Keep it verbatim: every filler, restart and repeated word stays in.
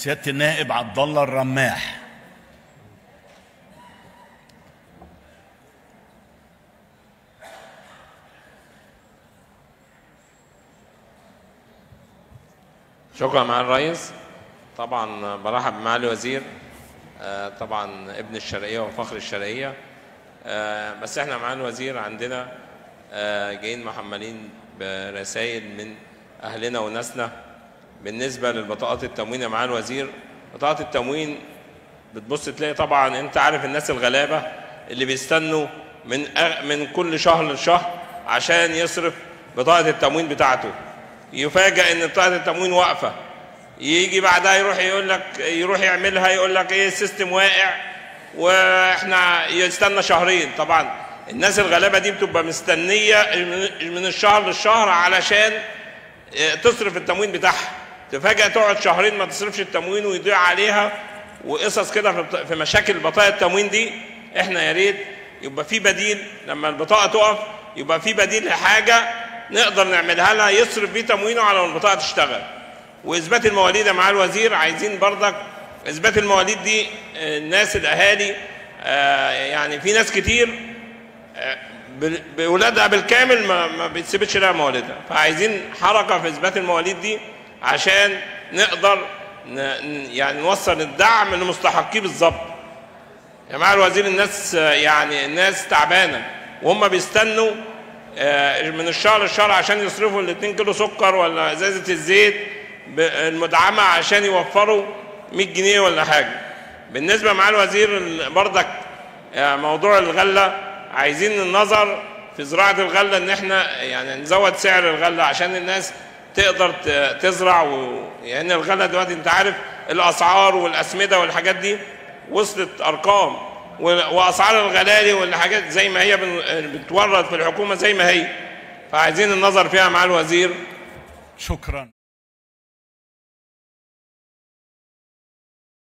سيادة النائب عبد الله الرماح. شكرا مع الرئيس. طبعا برحب بمعالي الوزير، طبعا ابن الشرقية وفخر الشرقية، بس احنا معالي الوزير عندنا جايين محملين برسائل من اهلنا وناسنا بالنسبة للبطاقات التموين. يا معالي الوزير، بطاقات التموين بتبص تلاقي طبعا انت عارف الناس الغلابة اللي بيستنوا من من كل شهر لشهر عشان يصرف بطاقة التموين بتاعته، يفاجئ ان بطاقة التموين واقفة، يجي بعدها يروح يقول لك يروح يعملها يقول لك ايه السيستم واقع واحنا يستنى شهرين. طبعا الناس الغلابة دي بتبقى مستنية من الشهر للشهر علشان تصرف التموين بتاعها، تفاجئ تقعد شهرين ما تصرفش التموين ويضيع عليها وقصص كده في مشاكل بطاقة التموين دي. احنا يا ريت يبقى في بديل، لما البطاقة تقف يبقى في بديل لحاجة نقدر نعملها لها يصرف بيه تموينه على ما البطاقة تشتغل. واثبات المواليد يا معالي الوزير، عايزين برضك اثبات المواليد دي. الناس الاهالي يعني في ناس كتير بولادها بالكامل ما, ما بتسيبش لها مواليدها، فعايزين حركه في اثبات المواليد دي عشان نقدر يعني نوصل الدعم لمستحقيه بالظبط. يا معالي الوزير، الناس يعني الناس تعبانه وهم بيستنوا من الشهر للشهر عشان يصرفوا الاتنين كيلو سكر ولا ازازه الزيت المدعمه عشان يوفروا مية جنيه ولا حاجه. بالنسبه معالي الوزير برضك موضوع الغله، عايزين النظر في زراعه الغله ان احنا يعني نزود سعر الغله عشان الناس تقدر تزرع و... يعني الغله دلوقتي انت عارف الاسعار والاسمده والحاجات دي وصلت ارقام، واسعار الغلالي والحاجات زي ما هي بتورد في الحكومه زي ما هي، فعايزين النظر فيها معالي الوزير. شكرا.